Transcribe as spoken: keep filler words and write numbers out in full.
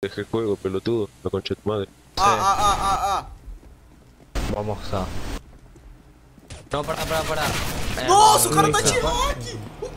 Dejé el juego, pelotudo. La concha de tu madre. Ah, ah, ah, ah, ah. Vamos a... No, para, para, para. ¡No! ¡Su carta Chivaki!